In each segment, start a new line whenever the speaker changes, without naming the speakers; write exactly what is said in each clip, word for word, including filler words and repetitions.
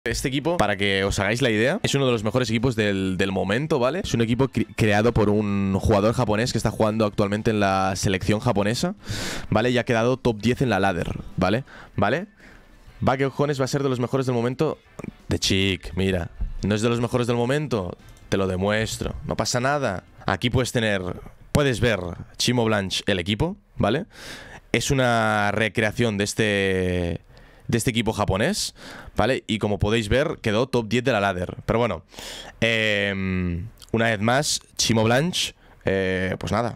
Este equipo, para que os hagáis la idea, es uno de los mejores equipos del, del momento, ¿vale? Es un equipo cre creado por un jugador japonés que está jugando actualmente en la selección japonesa, ¿vale? Y ha quedado top diez en la ladder, ¿vale? ¿Vale? Va, que cojones va a ser de los mejores del momento. De chic, mira. No es de los mejores del momento. Te lo demuestro. No pasa nada. Aquí puedes tener... Puedes ver Chimo Blanche, el equipo, ¿vale? Es una recreación de este... de este equipo japonés, ¿vale? Y como podéis ver, quedó top diez de la ladder. Pero bueno, eh, una vez más, Chimo Blanche, eh, pues nada,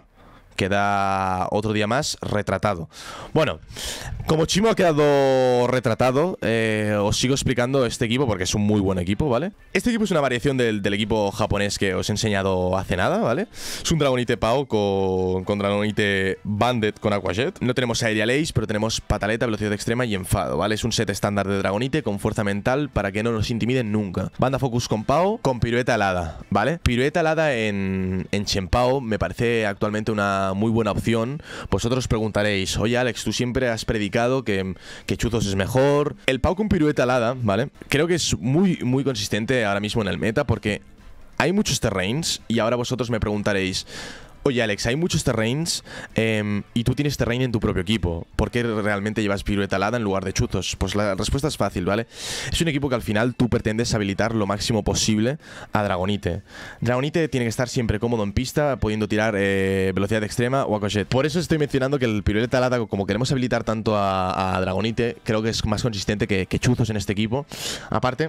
queda otro día más retratado. Bueno, como Chimo ha quedado retratado, eh, os sigo explicando este equipo porque es un muy buen equipo, ¿vale? Este equipo es una variación del, del equipo japonés que os he enseñado hace nada, ¿vale? Es un Dragonite Pao con, con Dragonite Bandit con Aqua Jet. No tenemos Aerial Ace, pero tenemos Pataleta, Velocidad Extrema y Enfado, ¿vale? Es un set estándar de Dragonite con fuerza mental para que no nos intimiden nunca. Banda Focus con Pao, con Pirueta Alada, ¿vale? Pirueta Alada en, en Chien-Pao me parece actualmente una muy buena opción. Vosotros preguntaréis, oye Alex, tú siempre has predicado que, que Chuzos es mejor. El Pao con Pirueta Alada, ¿vale? Creo que es muy, muy consistente ahora mismo en el meta porque hay muchos terrains y ahora vosotros me preguntaréis, oye Alex, hay muchos terrains eh, y tú tienes terrain en tu propio equipo. ¿Por qué realmente llevas Pirueta Alada en lugar de Chuzos? Pues la respuesta es fácil, ¿vale? Es un equipo que al final tú pretendes habilitar lo máximo posible a Dragonite. Dragonite tiene que estar siempre cómodo en pista, pudiendo tirar eh, velocidad extrema o Aqua Jet. Por eso estoy mencionando que el Pirueta Alada, como queremos habilitar tanto a, a Dragonite, creo que es más consistente que, que Chuzos en este equipo. Aparte,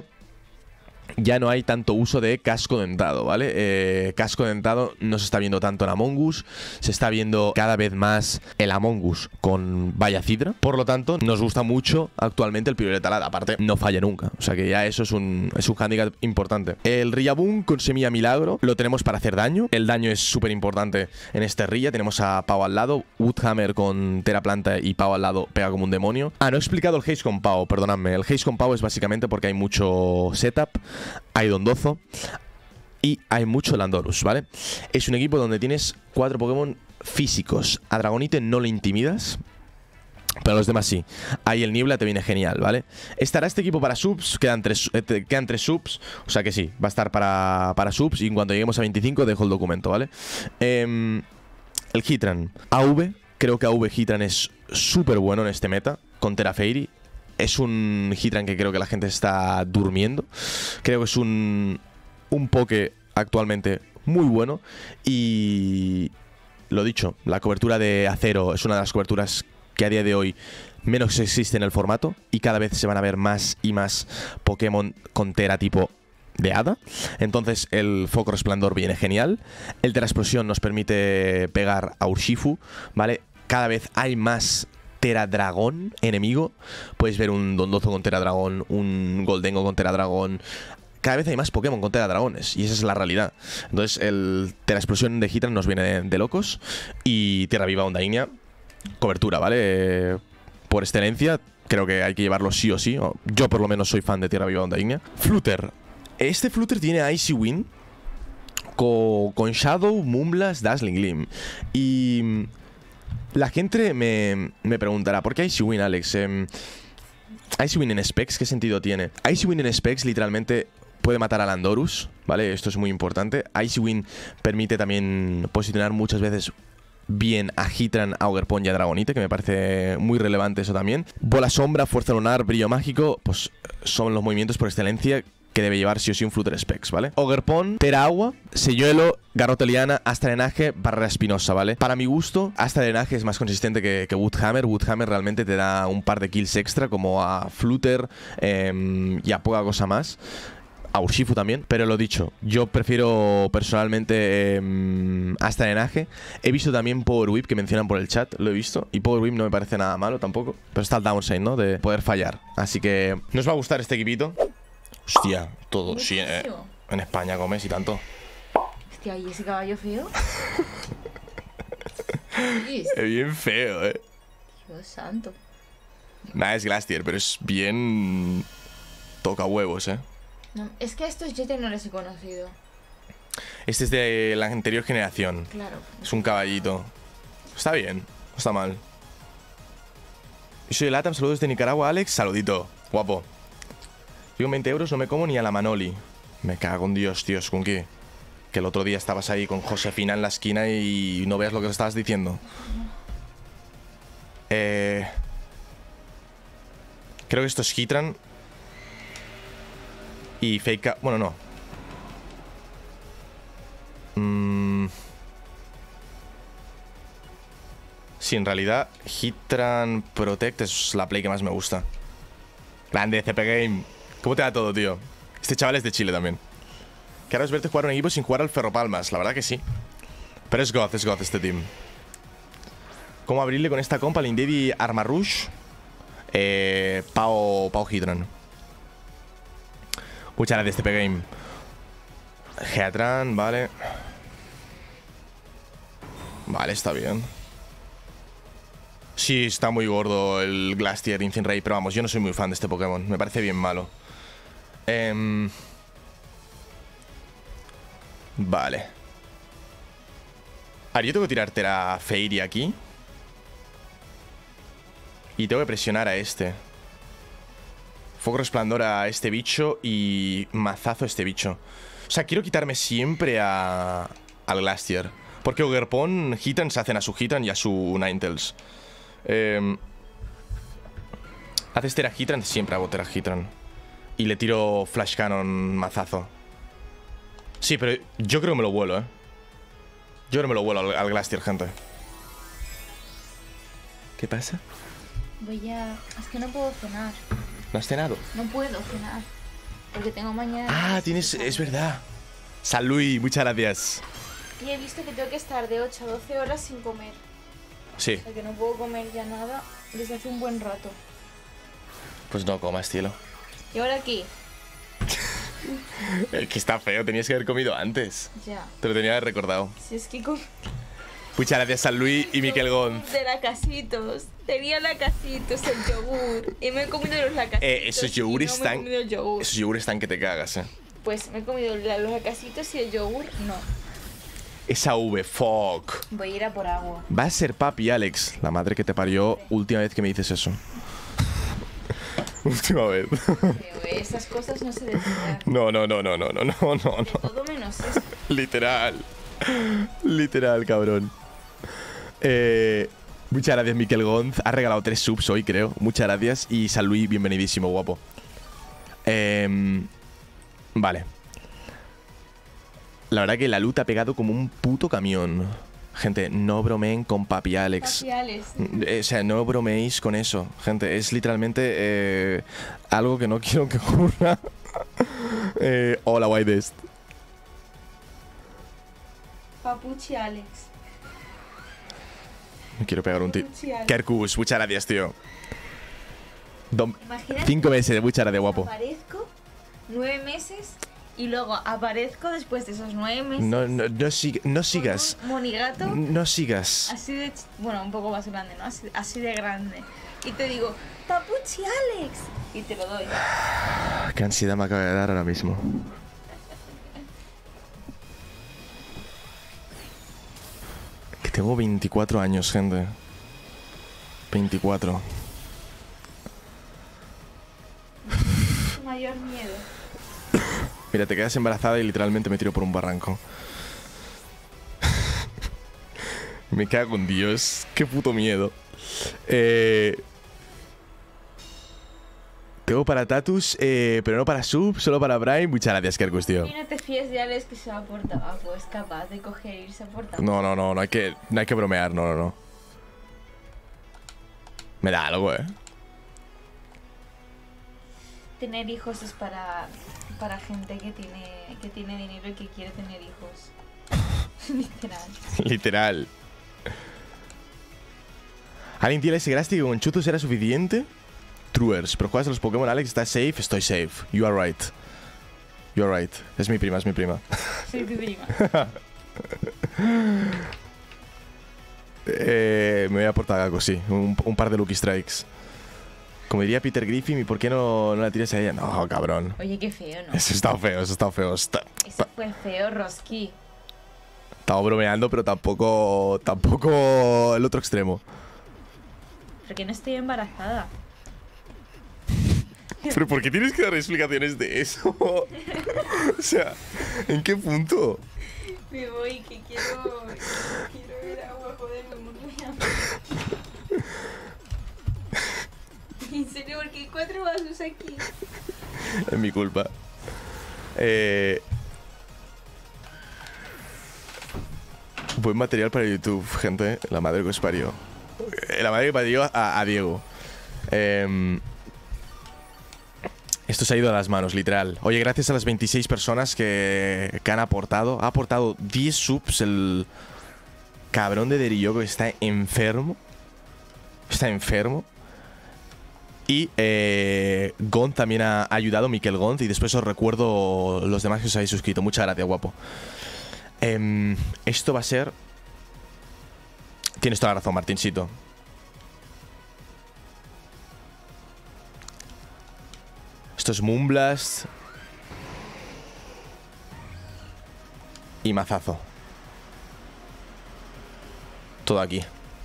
ya no hay tanto uso de casco dentado, ¿vale? Eh, casco dentado no se está viendo tanto en Among Us, se está viendo cada vez más el Among Us con Valla Cidra. Por lo tanto, nos gusta mucho actualmente el Pirueta Alada. Aparte, no falla nunca. O sea que ya eso es un, es un handicap importante. El Rillaboom con Semilla Milagro lo tenemos para hacer daño. El daño es súper importante en este Rilla. Tenemos a Pao al lado, Woodhammer con Tera Planta y Pao al lado pega como un demonio. Ah, no he explicado el Haze con Pao, perdonadme. El Haze con Pao es básicamente porque hay mucho setup, hay Dondozo y hay mucho Landorus, ¿vale? Es un equipo donde tienes cuatro Pokémon físicos. A Dragonite no le intimidas, pero a los demás sí. Ahí el Niebla te viene genial, ¿vale? Estará este equipo para subs, quedan tres, eh, quedan tres subs, o sea que sí, va a estar para, para subs. Y en cuanto lleguemos a veinticinco dejo el documento, ¿vale? Eh, el Heatran A V, creo que A V Heatran es súper bueno en este meta, con Tera Fairy. Es un Heatran que creo que la gente está durmiendo. Creo que es un, un Poké actualmente muy bueno. Y lo dicho, la cobertura de acero es una de las coberturas que a día de hoy menos existe en el formato. Y cada vez se van a ver más y más Pokémon con Tera tipo de hada. Entonces el Foco Resplandor viene genial. El Tera Explosión nos permite pegar a Urshifu, ¿vale? Cada vez hay más Tera Dragón enemigo. Puedes ver un Dondozo con Tera Dragón, un Goldengo con Tera Dragón. Cada vez hay más Pokémon con Tera Dragones y esa es la realidad. Entonces el Tera Explosión de Heatran nos viene de, de locos. Y Tierra Viva Ondainia, cobertura, ¿vale? Eh, por excelencia, creo que hay que llevarlo sí o sí. Yo por lo menos soy fan de Tierra Viva Ondainia. Flutter. Este Flutter tiene Icy Wind con, con Shadow, Moonblast, Dazzling Gleam. Y la gente me, me preguntará, ¿por qué Icy Wind, Alex? Eh, Icy Wind en Specs, ¿qué sentido tiene? Icy Wind en Specs literalmente puede matar a Landorus, ¿vale? Esto es muy importante. Icy Wind permite también posicionar muchas veces bien a Heatran, a Ogerpon y a Dragonite, que me parece muy relevante eso también. Bola Sombra, Fuerza Lunar, Brillo Mágico, pues son los movimientos por excelencia que debe llevar sí o sí un Flutter Specs, ¿vale? Ogerpon, Tera Agua, Selluelo, Garrote Liana, Asta Drenaje, Barrera Espinosa, ¿vale? Para mi gusto, Asta Drenaje es más consistente que, que Woodhammer. Woodhammer realmente te da un par de kills extra, como a Flutter eh, y a poca cosa más. A Urshifu también, pero lo dicho, yo prefiero personalmente eh, Asta Drenaje. He visto también Power Whip que mencionan por el chat, lo he visto. Y Power Whip no me parece nada malo tampoco, pero está el downside, ¿no? De poder fallar. Así que nos va a gustar este equipito. Hostia, todo, sí, eh, en España comes y tanto.
Hostia, ¿y ese caballo feo?
Es bien feo, eh.
Dios santo.
Nada, es Glastier, pero es bien... toca huevos, eh.
No, es que a estos Jeter no les he conocido.
Este es de la anterior generación.
Claro.
Es un caballito. Está bien, no está mal. Yo soy el Atam, saludos desde Nicaragua, Alex. Saludito, guapo. Yo con veinte euros no me como ni a la Manoli. Me cago en Dios, tíos, ¿con qué? Que el otro día estabas ahí con Josefina en la esquina y no veas lo que estabas diciendo. Eh... Creo que esto es Hitran. Y Fake... Bueno, no. Mm... Sí, en realidad Hitran Protect es la play que más me gusta. Grande, C P Game. ¿Cómo te va todo, tío? Este chaval es de Chile también. Que ahora es verte jugar un equipo sin jugar al Ferropalmas. La verdad que sí. Pero es God, es God este team. ¿Cómo abrirle con esta compa al Indevi Armarush? Eh, Pau, Pau Hitran. Muchas gracias, T P Game. Geatran, vale. Vale, está bien. Sí, está muy gordo el Glastier Incineray, pero vamos, yo no soy muy fan de este Pokémon. Me parece bien malo. Eh... Vale. A ver, yo tengo que tirar Tera Fairy aquí. Y tengo que presionar a este. Fuego Resplandor a este bicho y mazazo a este bicho. O sea, quiero quitarme siempre a... al Glastier. Porque Ogerpon, Hitran se hacen a su Hitran y a su Ninetales. Eh, haces Tera Hitran, siempre hago Tera Hitran. Y le tiro Flash Cannon mazazo. Sí, pero yo creo que me lo vuelo, eh. Yo creo que me lo vuelo al, al Glastier, gente. ¿Qué pasa?
Voy a... Es que no puedo cenar.
¿No has cenado?
No puedo cenar. Porque tengo mañana...
Ah, tienes... Es verdad. Salud, muchas gracias.
Y he visto que tengo que estar de ocho a doce horas sin comer.
Sí.
O sea que no puedo comer ya nada desde hace un buen rato.
Pues no comas, cielo.
¿Y ahora aquí?
Es que está feo, tenías que haber comido antes.
Ya.
Te lo tenía que haber recordado.
Si es que com...
Muchas gracias a Luis y Miquel Gonz.
De lacasitos. Tenía lacasitos, el yogur. Y me he comido los lacasitos.
Eh, esos yogures
y no me he
están...
comido el yogur.
Esos yogures están que te cagas, eh.
Pues me he comido la- los lacasitos y el yogur no.
Esa V, fuck.
Voy a ir a por agua.
Va a ser papi, Alex. La madre que te parió, última vez que me dices eso. Última vez.
Pero esas cosas no se decían.
No, no, no, no, no, no, no, no,
De
no.
todo menos eso.
Literal. Literal, cabrón. Eh, muchas gracias, Miquel Gonz. Ha regalado tres subs hoy, creo. Muchas gracias. Y San Luis, bienvenidísimo, guapo. Eh, vale. La verdad que la luta ha pegado como un puto camión. Gente, no bromeen con Papi Alex.
Papi Alex.
Eh, O sea, no bromeéis con eso, gente. Es literalmente eh, algo que no quiero que ocurra. eh, hola, Whitest.
Papuchi Alex.
Me quiero pegar un tiro.
Papuchi Alex.
Kerkus, muchas gracias, tío. Dom-
Imagínate
Cinco
que
meses, muchas gracias, guapo.
aparezco nueve meses y luego aparezco después de esos nueve meses.
No, no, no, sig- no sigas.
Con un monigato
No sigas.
así de... ch- Bueno, un poco más grande, ¿no? Así, así de grande. Y te digo, Papuchi Alex. Y te lo doy.
Qué ansiedad me acaba de dar ahora mismo. Que tengo veinticuatro años, gente. veinticuatro.
Tu mayor miedo.
Mira, te quedas embarazada y literalmente me tiro por un barranco. Me cago en Dios. Qué puto miedo. Eh... Tengo para Tatus, eh, pero no para Sub, solo para Prime. Muchas gracias, Kerkus, tío.
Y no te fíes de Alex que se va por tabaco. Es capaz de coger e irse por tabaco.
No, no, no, no hay que, no hay que bromear, no, no, no. Me da algo, eh.
Tener hijos es para, para gente que tiene, que tiene dinero y que quiere tener hijos. Literal.
Literal. ¿Alguien tiene ese Grasty que con Chuzo será suficiente? Truers, pero juegas a los Pokémon, Alex, ¿estás safe? Estoy safe. You are right. You are right. Es mi prima, es mi prima.
Soy tu prima.
eh, me voy a portar algo, sí. Un, un par de Lucky Strikes. Como diría Peter Griffin, ¿y por qué no, no la tiras a ella? No, cabrón.
Oye, qué feo, ¿no?
Eso está feo, eso está feo. Está,
Eso fue feo, Roski.
estaba bromeando, pero tampoco, tampoco el otro extremo.
Porque no estoy embarazada.
Pero ¿por qué tienes que dar explicaciones de eso? O sea, ¿en qué punto?
Me voy, que quiero... Quiero ver agua, joder, me muero de hambre. En serio, porque hay cuatro vasos aquí.
Es mi culpa. Eh... Buen material para YouTube, gente. La madre que os parió. La madre que parió a, a Diego. Eh... Esto se ha ido a las manos, literal. Oye, gracias a las veintiséis personas que, que han aportado. Ha aportado diez subs el cabrón de Deriyoko, que está enfermo. Está enfermo. Y eh, Gont también ha ayudado, Miquel Gont. Y después os recuerdo los demás que os habéis suscrito. Muchas gracias, guapo. Eh, esto va a ser... Tienes toda la razón, Martincito. Esto es Moonblast. Y mazazo. Todo aquí. Yo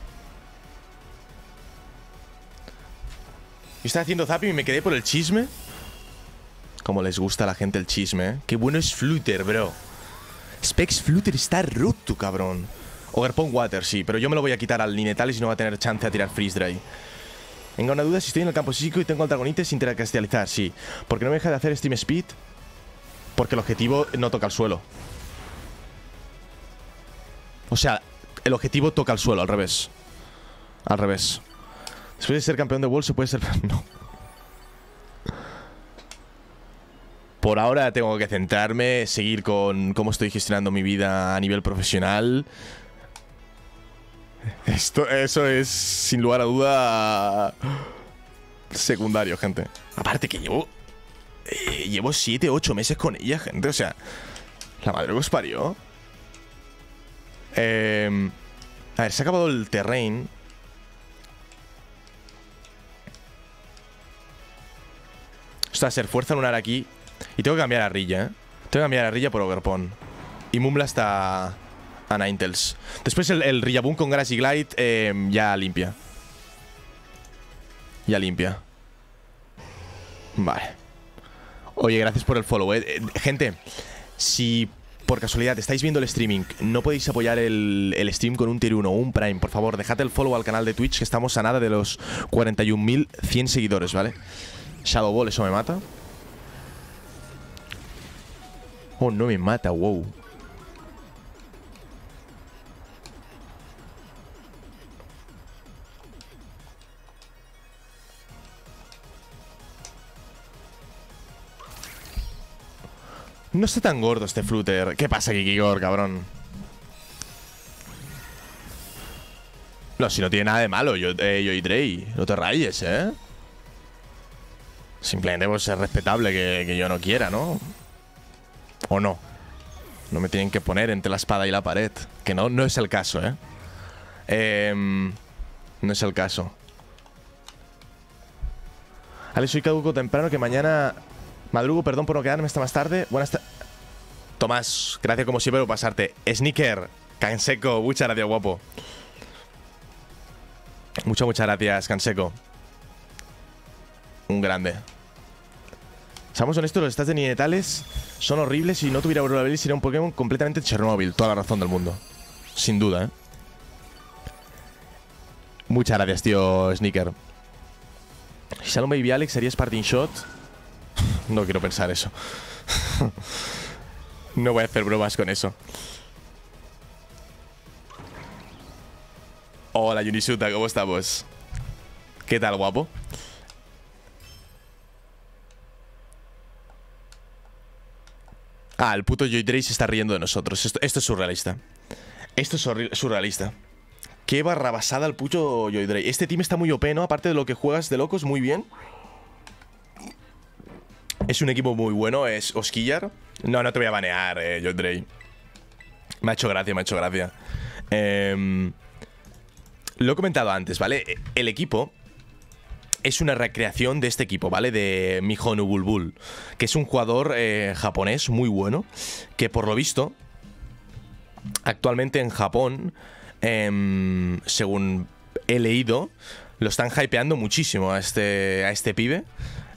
estaba haciendo zapping y me quedé por el chisme. Como les gusta a la gente el chisme, ¿eh? Qué bueno es Flutter, bro. Specs Flutter está roto, cabrón. Overpon Water, sí, pero yo me lo voy a quitar al Ninetales y no va a tener chance a tirar Freeze Dry. Tengo una duda si estoy en el campo psíquico y tengo al Dragonite sin intercastializar, sí. Porque no me deja de hacer Steam Speed. Porque el objetivo no toca el suelo. O sea, el objetivo toca el suelo, al revés. Al revés. Después de ser campeón de World se puede ser... No. Por ahora tengo que centrarme, seguir con cómo estoy gestionando mi vida a nivel profesional. Esto, eso es, sin lugar a duda, secundario, gente. Aparte que llevo... Eh, llevo siete, ocho meses con ella, gente. O sea, la madre que os parió. Eh, a ver, se ha acabado el terrain. Esto va a ser fuerza lunar aquí. Y tengo que cambiar a Rilla, ¿eh? Tengo que cambiar a Rilla por Overpon. Y Moonblast a... a Ninetales. Después el, el Rillaboom con Grassy Glide eh, ya limpia. Ya limpia. Vale. Oye, gracias por el follow, eh. Eh, gente, si por casualidad estáis viendo el streaming, no podéis apoyar el, el stream con un tier uno o un Prime, por favor, dejad el follow al canal de Twitch, que estamos a nada de los cuarenta y un mil cien seguidores, ¿vale? Shadow Ball, eso me mata. Oh, no me mata, wow. No está tan gordo este Flutter. ¿Qué pasa, Kikigor, cabrón? No, si no tiene nada de malo, yo, eh, yo y Drey. No te rayes, ¿eh? Simplemente pues ser respetable que, que yo no quiera, ¿no? O no. No me tienen que poner entre la espada y la pared. Que no, no es el caso, ¿eh? Eh... No es el caso. Ale, soy caduco temprano, que mañana... Madrugo, perdón por no quedarme hasta más tarde. Buenas tardes. Tomás, gracias como siempre por pasarte. Sneaker, Canseco, muchas gracias, guapo. Muchas, muchas gracias, Canseco. Un grande. Seamos honestos, los stats de Ninetales son horribles. Si no tuviera Aurora Belis sería un Pokémon completamente Chernobyl. Toda la razón del mundo. Sin duda, ¿eh? Muchas gracias, tío Sneaker. Si sale un Baby Alex, ¿sería Sparting Shot? No quiero pensar eso. No voy a hacer bromas con eso. Hola, Unisuta, ¿cómo estamos? ¿Qué tal, guapo? Ah, el puto Joy Dray se está riendo de nosotros. Esto, esto es surrealista. Esto es surrealista. Qué barra basada el puto Joy Dray. Este team está muy O P, ¿no? Aparte de lo que juegas de locos, muy bien. Es un equipo muy bueno, es Osquillar. No, no te voy a banear, eh, Joy Dray. Me ha hecho gracia, me ha hecho gracia. Eh, lo he comentado antes, ¿vale? El equipo es una recreación de este equipo, ¿vale? De Mihono Bulbul, que es un jugador eh, japonés muy bueno, que por lo visto, actualmente en Japón, eh, según he leído, lo están hypeando muchísimo a este, a este pibe.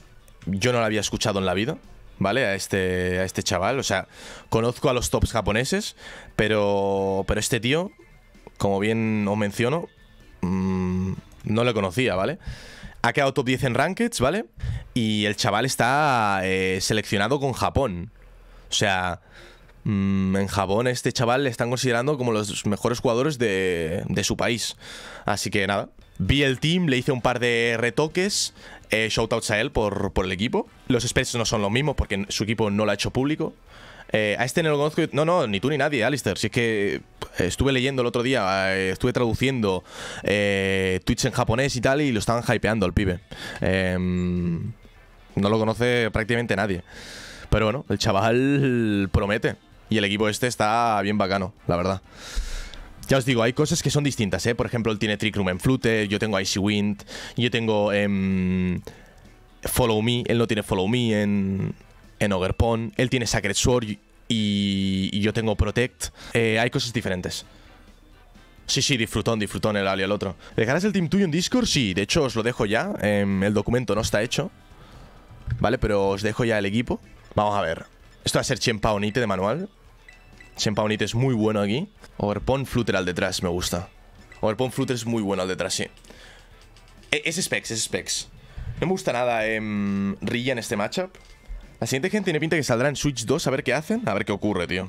yo no lo había escuchado en la vida, ¿vale? A este, a este chaval. O sea, conozco a los tops japoneses, pero, pero este tío, como bien os menciono, mmm, no lo conocía, ¿vale? Ha quedado top diez en Rankeds, ¿vale? Y el chaval está eh, seleccionado con Japón. O sea, mmm, en Japón este chaval le están considerando como los mejores jugadores de, de su país. Así que nada, vi el team, le hice un par de retoques. Eh, shoutouts a él por, por el equipo. Los specs no son los mismos porque su equipo no lo ha hecho público. Eh, a este no lo conozco. No, no, ni tú ni nadie, Alistair. Si es que estuve leyendo el otro día, eh, estuve traduciendo eh, tweets en japonés y tal, y lo estaban hypeando el pibe. Eh, no lo conoce prácticamente nadie. Pero bueno, el chaval promete. Y el equipo este está bien bacano, la verdad. Ya os digo, hay cosas que son distintas, ¿eh? Por ejemplo, él tiene Trick Room en Flute, yo tengo Icy Wind, yo tengo eh, Follow Me, él no tiene Follow Me en, en Ogerpon, él tiene Sacred Sword y, y yo tengo Protect. Eh, hay cosas diferentes. Sí, sí, disfrutón, disfrutón el Ali al otro. ¿Dejarás el team tuyo en Discord? Sí, de hecho os lo dejo ya. Eh, el documento no está hecho, ¿vale? Pero os dejo ya el equipo. Vamos a ver. Esto va a ser Chempaonite de manual. Chempaonite es muy bueno aquí. Ogerpon Flutter al detrás, me gusta. Ogerpon Flutter es muy bueno al detrás, sí. E es Specs, es Specs. No me gusta nada eh, Rilla en este matchup. La siguiente gente tiene pinta que saldrá en Switch dos. A ver qué hacen. A ver qué ocurre, tío.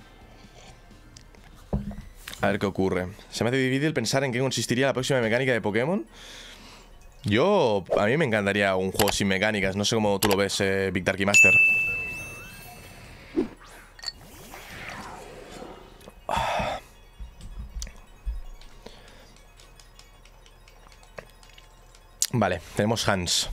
A ver qué ocurre. Se me hace difícil pensar en qué consistiría la próxima mecánica de Pokémon. Yo... A mí me encantaría un juego sin mecánicas. No sé cómo tú lo ves, eh, Big Darky Master. Vale, tenemos Hans.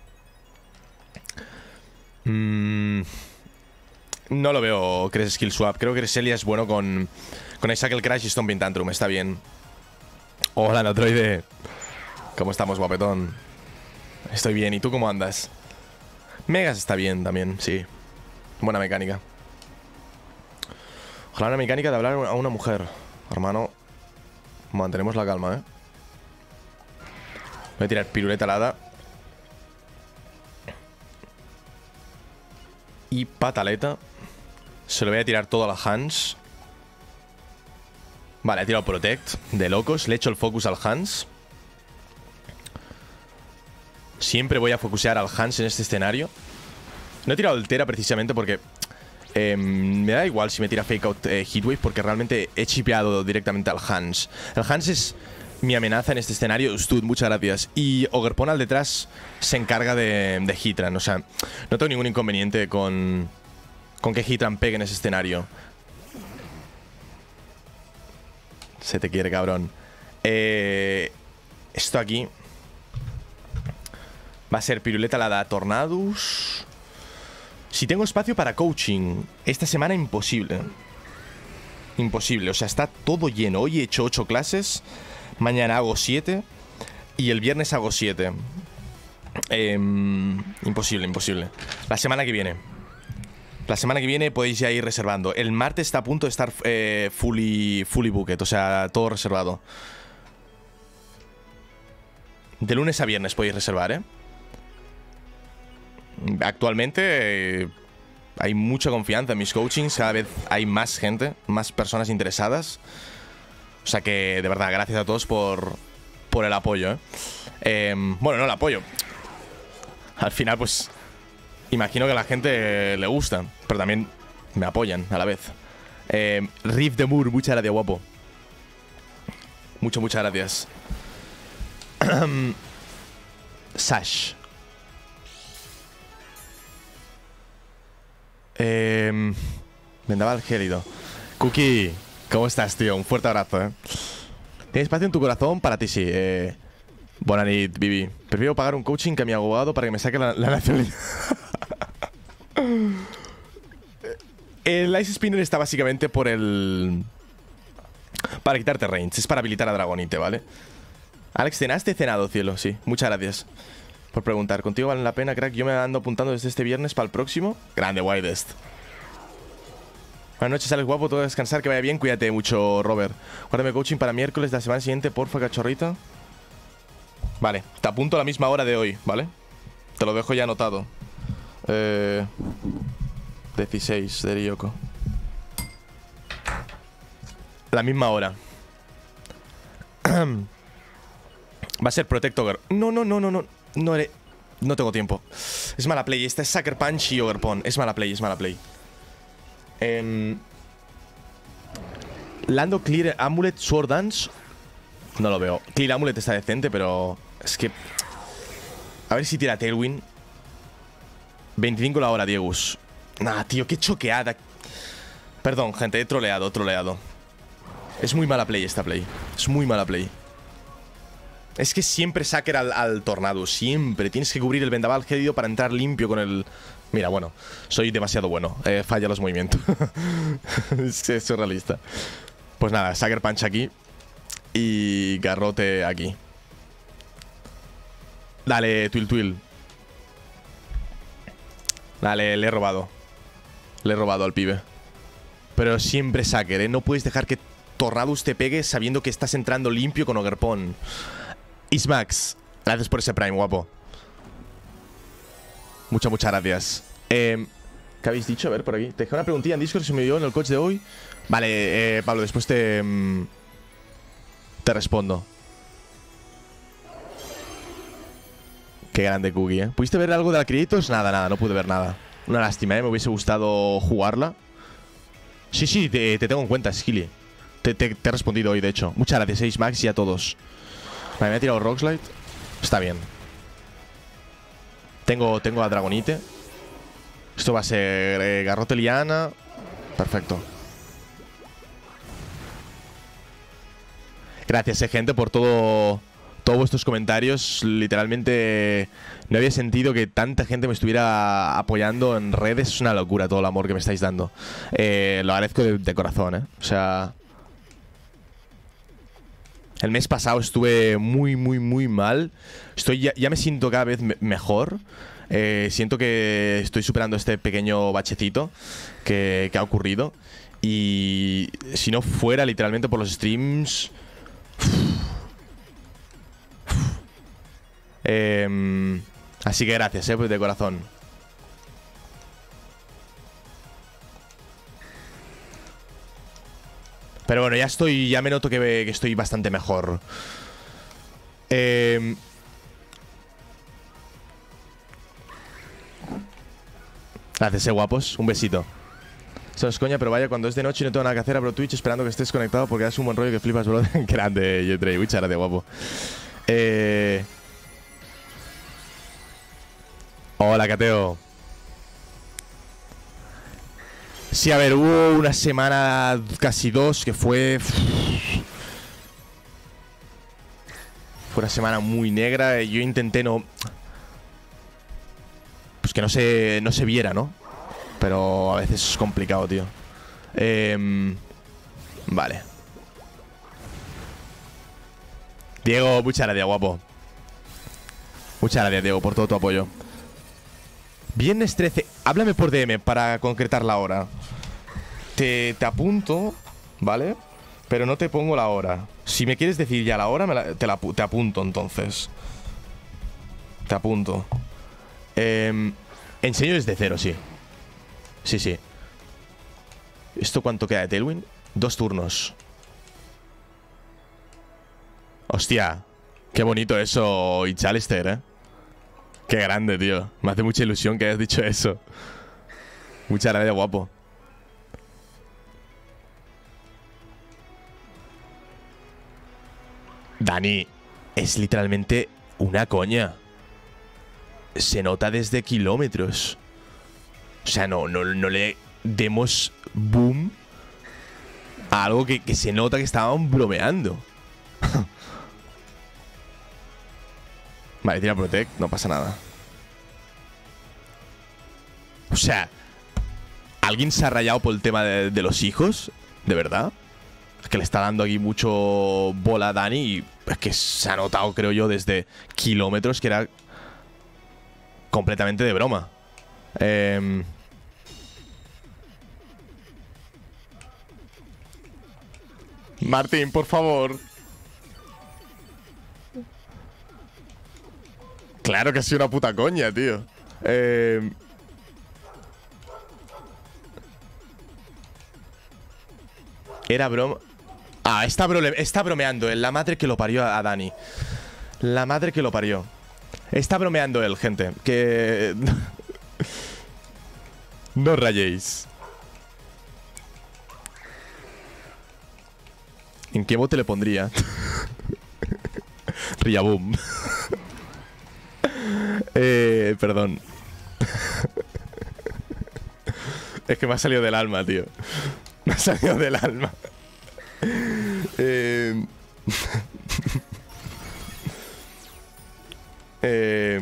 Mm, no lo veo Cres Skill Swap. Creo que Cresselia es bueno con Con Icicle Crash y Stomping Tantrum. Está bien. Hola, Notroide. ¿Cómo estamos, guapetón? Estoy bien, ¿y tú cómo andas? Megas está bien también, sí. Buena mecánica. Ojalá una mecánica de hablar a una mujer. Hermano, mantenemos la calma, ¿eh? Voy a tirar piruleta alada. Y pataleta. Se lo voy a tirar todo a la Hans. Vale, he tirado Protect de locos. Le he hecho el focus al Hans. Siempre voy a focusear al Hans en este escenario. No he tirado el Tera precisamente porque eh, me da igual si me tira Fake Out eh, Heatwave, porque realmente he chipeado directamente al Hans. El Hans es mi amenaza en este escenario. Stud, muchas gracias. Y Ogerpon al detrás se encarga de, de Heatran. O sea, no tengo ningún inconveniente con, con que Heatran pegue en ese escenario. Se te quiere, cabrón. Eh, esto aquí va a ser piruleta alada Tornadus. Si tengo espacio para coaching esta semana, imposible. Imposible, o sea, está todo lleno. Hoy he hecho ocho clases. Mañana hago siete. Y el viernes hago siete. eh, Imposible, imposible. La semana que viene La semana que viene podéis ya ir reservando. El martes está a punto de estar eh, fully, fully booked. O sea, todo reservado. De lunes a viernes podéis reservar, ¿eh? Actualmente eh, hay mucha confianza en mis coachings. Cada vez hay más gente, más personas interesadas. O sea que, de verdad, gracias a todos por, por el apoyo, ¿eh? Eh, bueno, no el apoyo. Al final, pues, imagino que a la gente le gusta, pero también me apoyan a la vez. eh, Riff de Moore, muchas gracias, guapo. Mucho, muchas gracias. Sash. Eh, Vendaval gélido. Cookie, ¿cómo estás, tío? Un fuerte abrazo, ¿eh? ¿Tienes espacio en tu corazón? Para ti sí. eh, Buena nit, Bibi. Prefiero pagar un coaching que a mi abogado para que me saque la, la nacionalidad. El Ice Spinner está básicamente por el... para quitarte range. Es para habilitar a Dragonite, ¿vale? Alex, ¿cenaste? Cenado, cielo, sí. Muchas gracias por preguntar. ¿Contigo vale la pena, crack? Yo me ando apuntando desde este viernes para el próximo. Grande, Widest. Buenas noches, Alex, guapo. Todo a descansar, que vaya bien. Cuídate mucho, Robert. Guárdame coaching para miércoles de la semana siguiente, porfa, cachorrita. Vale, te apunto a la misma hora de hoy, ¿vale? Te lo dejo ya anotado. Eh, dieciséis de Ryoko. La misma hora. Va a ser Protector. No, no, no, no, no. No, eres... no tengo tiempo. Es mala play. Esta es Sucker Punch y Overpon. Es mala play, es mala play. Eh, Lando Clear Amulet Sword Dance. No lo veo. Clear Amulet está decente, pero es que... A ver si tira Tailwind. veinticinco la hora, Diegus. Nah, tío, qué choqueada. Perdón, gente, he troleado, he troleado. Es muy mala play esta play. Es muy mala play. Es que siempre sacker al, al tornado. Siempre. Tienes que cubrir el vendaval gélido para entrar limpio con el... Mira, bueno, soy demasiado bueno. Eh, falla los movimientos. Es, es surrealista. Pues nada, Sucker Punch aquí. Y garrote aquí. Dale, Twill Twill. Dale, le he robado. Le he robado al pibe. Pero siempre Sucker, ¿eh? No puedes dejar que Tornadus te pegue sabiendo que estás entrando limpio con Ogerpon. Ismax, gracias por ese Prime, guapo. Muchas, muchas gracias. Eh, ¿Qué habéis dicho? A ver, por aquí. Te dejé una preguntilla en Discord, se me dio en el coach de hoy. Vale, eh, Pablo, después te... Mm, te respondo. Qué grande Cookie, ¿eh? ¿Pudiste ver algo de la Creators? Nada, nada, no pude ver nada. Una lástima, ¿eh? Me hubiese gustado jugarla. Sí, sí, te, te tengo en cuenta, Skilly. Te, te, te he respondido hoy, de hecho. Muchas gracias, Ace Max, y a todos. Vale, me ha tirado Rockslide. Está bien. Tengo, tengo a Dragonite. Esto va a ser eh, Garrote Liana. Perfecto. Gracias, eh, gente, por todo... Todos vuestros comentarios. Literalmente no había sentido que tanta gente me estuviera apoyando en redes. Es una locura todo el amor que me estáis dando. Eh, lo agradezco de, de corazón, ¿eh? O sea... El mes pasado estuve muy, muy, muy mal. Estoy ya, ya me siento cada vez me mejor. Eh, siento que estoy superando este pequeño bachecito que, que ha ocurrido. Y si no fuera literalmente por los streams... Eh, así que gracias, eh, pues de corazón. Pero bueno, ya estoy, ya me noto que, que estoy bastante mejor. Eh, gracias, eh, guapos. Un besito. Eso es coña, pero vaya, cuando es de noche y no tengo nada que hacer, abro Twitch esperando que estés conectado porque das un buen rollo que flipas, bro. Grande, Yetrey. Muchas gracias, guapo. Eh... Hola, Cateo. Sí, a ver, hubo una semana, casi dos, que fue... Fue una semana muy negra. Yo intenté no... Pues que no se, no se viera, ¿no? Pero a veces es complicado, tío. Eh, vale. Diego, muchas gracias, guapo. Muchas gracias, Diego, por todo tu apoyo. Viernes trece. Háblame por D M para concretar la hora. Te, te apunto, ¿vale? Pero no te pongo la hora. Si me quieres decir ya la hora, me la, te, la, te apunto entonces. Te apunto. Eh, enseño desde cero, sí. Sí, sí. ¿Esto cuánto queda de Tailwind? Dos turnos. Hostia. Qué bonito eso, Ichalister, ¿eh? Qué grande, tío. Me hace mucha ilusión que hayas dicho eso. Muchas gracias, guapo. Dani, es literalmente una coña. Se nota desde kilómetros. O sea, no, no, no le demos boom a algo que, que se nota que estaban bromeando. Vale, tira Protect, no pasa nada. O sea, ¿alguien se ha rayado por el tema de, de los hijos? ¿De verdad? Es que le está dando aquí mucho bola a Dani y es que se ha notado, creo yo, desde kilómetros que era completamente de broma. Eh... Martín, por favor. Claro que ha sido una puta coña, tío. Eh... Era broma. Ah, está, brole está bromeando él. La madre que lo parió a, a Dani. La madre que lo parió. Está bromeando él, gente. Que... no rayéis. ¿En qué bote le pondría? Riaboom. eh, perdón. Es que me ha salido del alma, tío. Me ha salido del alma. eh... eh...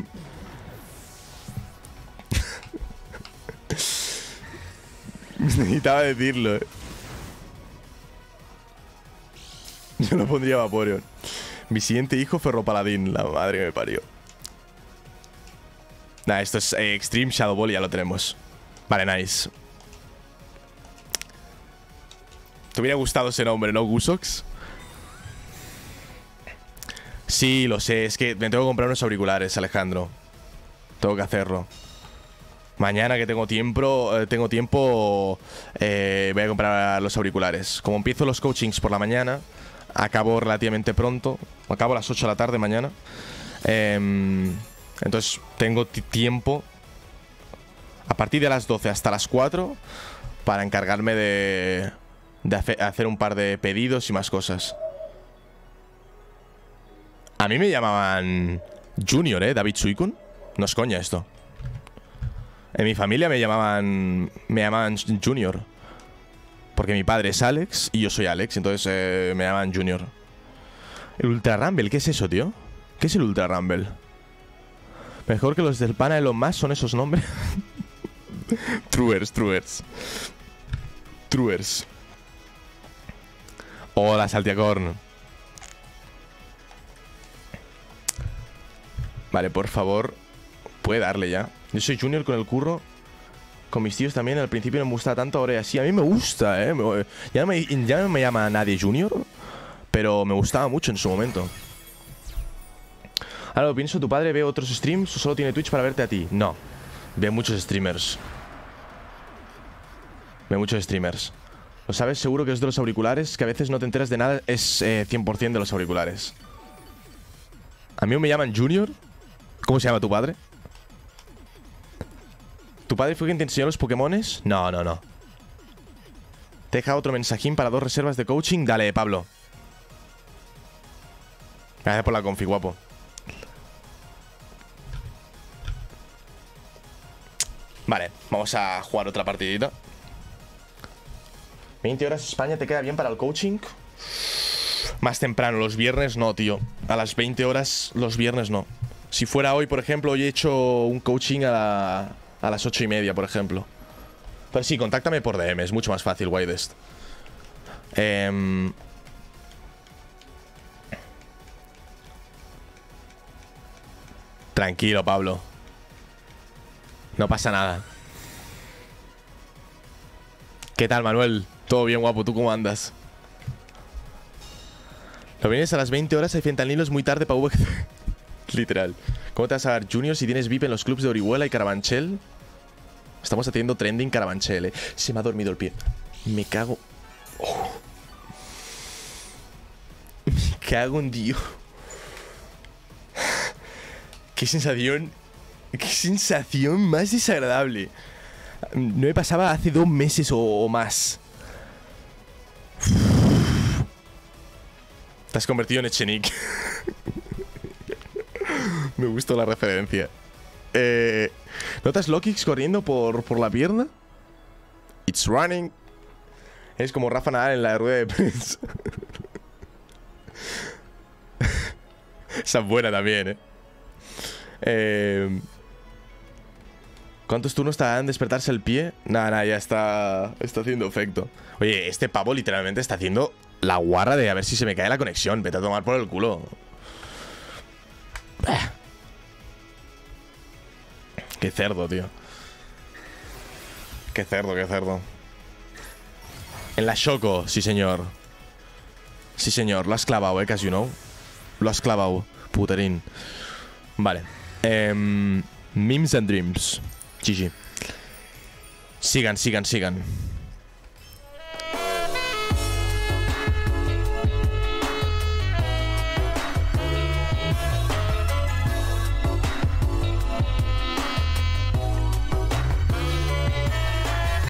Necesitaba decirlo, eh. Yo lo pondría Vaporeon. Mi siguiente hijo, Ferropaladín. La madre que me parió. Nah, esto es eh, Extreme Shadow Ball y ya lo tenemos. Vale, nice. ¿Te hubiera gustado ese nombre, no, Gusox? Sí, lo sé. Es que me tengo que comprar unos auriculares, Alejandro. Tengo que hacerlo. Mañana que tengo tiempo, eh, tengo tiempo, eh, voy a comprar los auriculares. Como empiezo los coachings por la mañana, acabo relativamente pronto. Acabo a las ocho de la tarde mañana. Eh, entonces tengo tiempo a partir de las doce hasta las cuatro para encargarme de, de hace hacer un par de pedidos y más cosas. A mí me llamaban Junior, ¿eh? David Suicun. No es coña esto. En mi familia me llamaban me llamaban Junior. Porque mi padre es Alex y yo soy Alex. Entonces eh, me llaman Junior. El Ultra Rumble, ¿qué es eso, tío? ¿Qué es el Ultra Rumble? Mejor que los del pana Elon Musk son esos nombres. Truers, truers. Truers. Hola, Saltiacorn. Vale, por favor, puede darle ya. Yo soy Junior con el curro. Con mis tíos también. Al principio no me gustaba tanto, ahora sí. A mí me gusta, ¿eh? Ya no me, ya no me llama nadie Junior, pero me gustaba mucho en su momento. Ahora lo pienso, ¿tu padre ve otros streams o solo tiene Twitch para verte a ti? No, ve muchos streamers. Ve muchos streamers. Lo sabes, seguro que es de los auriculares, que a veces no te enteras de nada. Es eh, cien por cien de los auriculares. A mí me llaman Junior. ¿Cómo se llama tu padre? ¿Tu padre fue quien te enseñó los Pokémones? No, no, no. Te deja otro mensajín para dos reservas de coaching. Dale, Pablo. Gracias por la confi, guapo. Vale, vamos a jugar otra partidita. veinte horas España, ¿te queda bien para el coaching? Más temprano, los viernes no, tío. A las veinte horas, los viernes no. Si fuera hoy, por ejemplo, hoy he hecho un coaching a, la, a las ocho y media, por ejemplo. Pero sí, contáctame por D M, es mucho más fácil, Widest. Eh... Tranquilo, Pablo. No pasa nada. ¿Qué tal, Manuel? Todo bien, guapo, ¿tú cómo andas? Lo vienes a las veinte horas, hay fentanilo, es muy tarde para V G C. Literal. ¿Cómo te vas a dar Junior si tienes V I P en los clubs de Orihuela y Carabanchel? Estamos haciendo trending Carabanchel, eh. Se me ha dormido el pie. Me cago. Oh. Me cago en Dios. Qué sensación. Qué sensación más desagradable. No me pasaba hace dos meses o, o más. Te has convertido en Echenique. Me gustó la referencia. Eh, ¿Notas Lokix corriendo por, por la pierna? It's running. Es como Rafa Nadal en la rueda de prensa. Esa es buena también, eh. eh ¿Cuántos turnos tardan en despertarse el pie? Nada, nada, ya está, está haciendo efecto. Oye, este pavo literalmente está haciendo la guarra de a ver si se me cae la conexión. Vete a tomar por el culo. Qué cerdo, tío. Qué cerdo, qué cerdo. En la Choco, sí señor. Sí señor, lo has clavado, eh, casi, you know. Lo has clavado, puterín. Vale. Eh, Memes and Dreams. G G. Sigan, sigan, sigan.